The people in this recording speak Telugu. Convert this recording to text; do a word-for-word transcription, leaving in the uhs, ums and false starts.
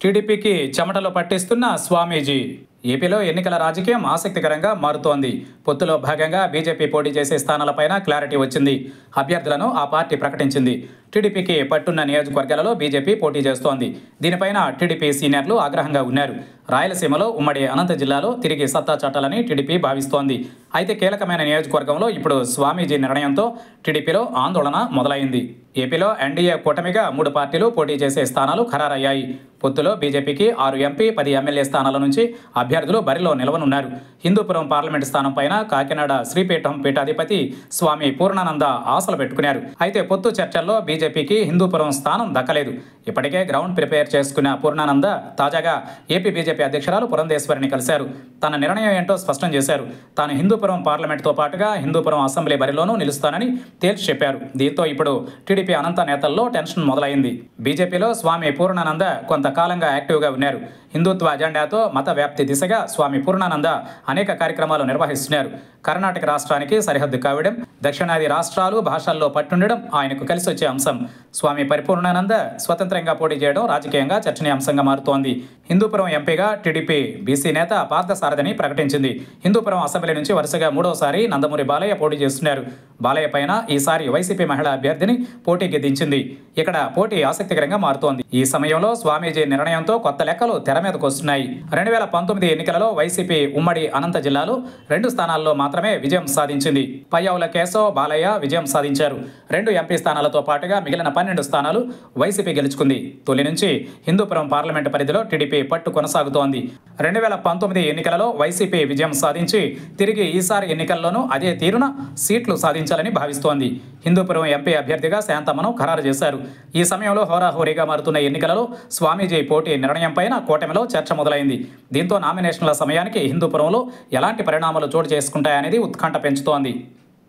టీడీపీకి చెమటలు పట్టిస్తున్న స్వామీజీ. ఏపీలో ఎన్నికల రాజకీయం ఆసక్తికరంగా మారుతోంది. పొత్తులో భాగంగా బీజేపీ పోటీ చేసే స్థానాలపైన క్లారిటీ వచ్చింది. అభ్యర్థులను ఆ పార్టీ ప్రకటించింది. టీడీపీకి పట్టున్న నియోజకవర్గాలలో బీజేపీ పోటీ చేస్తోంది. దీనిపైన టీడీపీ సీనియర్లు ఆగ్రహంగా ఉన్నారు. రాయలసీమలో ఉమ్మడి అనంత జిల్లాలో తిరిగి సత్తా చాటాలని టీడీపీ భావిస్తోంది. అయితే కీలకమైన నియోజకవర్గంలో ఇప్పుడు స్వామీజీ నిర్ణయంతో టీడీపీలో ఆందోళన మొదలైంది. ఏపీలో ఎన్డీఏ కూటమిగా మూడు పార్టీలు పోటీ చేసే స్థానాలు ఖరారయ్యాయి. పొత్తులో బీజేపీకి ఆరు ఎంపీ, పది ఎమ్మెల్యే స్థానాల నుంచి అభ్యర్థులు బరిలో నిలవనున్నారు. హిందూపురం పార్లమెంటు స్థానం పైన కాకినాడ శ్రీపీఠం పీఠాధిపతి స్వామి పూర్ణానంద ఆశలు పెట్టుకున్నారు. అయితే పొత్తు చర్చల్లో బీజేపీకి హిందూపురం స్థానం దక్కలేదు. ఇప్పటికే గ్రౌండ్ ప్రిపేర్ చేసుకున్న పూర్ణానంద తాజాగా ఏపీ బీజేపీ అధ్యక్షురాలు పురంధేశ్వరిని కలిశారు. తన నిర్ణయం ఏంటో స్పష్టం చేశారు. తాను హిందూపురం పార్లమెంటుతో పాటుగా హిందూపురం అసెంబ్లీ బరిలోనూ నిలుస్తానని తేల్చి చెప్పారు. దీంతో ఇప్పుడు టీడీపీ అనంత నేతల్లో టెన్షన్ మొదలైంది. బీజేపీలో స్వామి పూర్ణానంద కొంతకాలంగా యాక్టివ్గా ఉన్నారు. హిందుత్వ అజెండాతో మత వ్యాప్తి దిశగా స్వామి పూర్ణానంద అనేక కార్యక్రమాలు నిర్వహిస్తున్నారు. కర్ణాటక రాష్ట్రానికి సరిహద్దు కావడం, దక్షిణాది రాష్ట్రాలు భాషల్లో పట్టుండడం ఆయనకు కలిసి వచ్చే అంశం. స్వామి పరిపూర్ణానంద స్వతంత్రంగా పోటీ చేయడం రాజకీయంగా చర్చనీయాంశంగా మారుతోంది. హిందూపురం ఎంపీగా టీడీపీ బీసీ నేత పార్థసారథిని ప్రకటించింది. హిందూపురం అసెంబ్లీ నుంచి వరుసగా మూడోసారి నందమూరి బాలయ్య పోటీ చేస్తున్నారు. బాలయ్య పైన ఈసారి వైసీపీ మహిళా అభ్యర్థిని పోటీకి దించింది. ఇక్కడ పోటీ ఆసక్తికరంగా మారుతోంది. ఈ సమయంలో స్వామీజీ నిర్ణయంతో కొత్త లెక్కలు తెర మీదకు వస్తున్నాయి. రెండు వేల పంతొమ్మిది ఎన్నికలలో వైసీపీ ఉమ్మడి అనంత జిల్లాలో రెండు స్థానాల్లో మాత్రమే విజయం సాధించింది. పయ్యావుల కేశవ్, బాలయ్య విజయం సాధించారు. రెండు ఎంపీ స్థానాలతో పాటుగా మిగిలిన పన్నెండు స్థానాలు వైసీపీ గెలుచుకుంది. తొలి నుంచి హిందూపురం పార్లమెంటు పరిధిలో టీడీపీ పట్టు కొనసాగుతోంది. రెండు వేల పంతొమ్మిది ఎన్నికలలో వైసీపీ విజయం సాధించి తిరిగి ఈసారి ఎన్నికల్లోనూ అదే తీరున సీట్లు సాధించాలని భావిస్తోంది. హిందూపురం ఎంపీ అభ్యర్థిగా శాంతమ్మను ఖరారు చేశారు. ఈ సమయంలో హోరాహోరీగా మారుతున్న ఎన్నికలలో స్వామీజీ పోటీ నిర్ణయం పైన కూటమిలో చర్చ మొదలైంది. దీంతో నామినేషన్ల సమయానికి హిందూపురంలో ఎలాంటి పరిణామాలు చోటు చేసుకుంటాయనేది ఉత్కంఠ పెంచుతోంది.